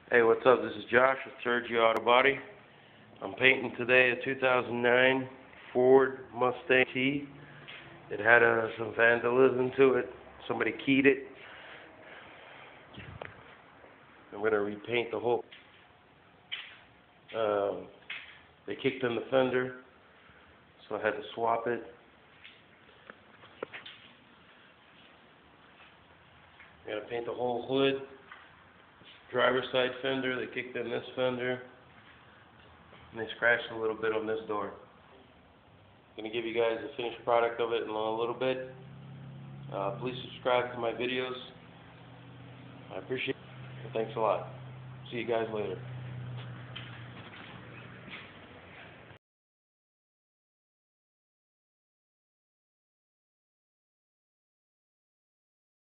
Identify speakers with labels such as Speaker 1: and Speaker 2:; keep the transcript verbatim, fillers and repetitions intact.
Speaker 1: Hey, what's up? This is Josh with Sergio Auto Body. I'm painting today a two thousand nine Ford Mustang T. It had uh, some vandalism to it. Somebody keyed it. I'm going to repaint the whole... Um, they kicked in the fender, so I had to swap it. I'm going to paint the whole hood. Driver's side fender, they kicked in this fender. And they scratched a little bit on this door. I'm going to give you guys the finished product of it in a little bit. Uh, please subscribe to my videos. I appreciate it. Thanks a lot. See you guys later.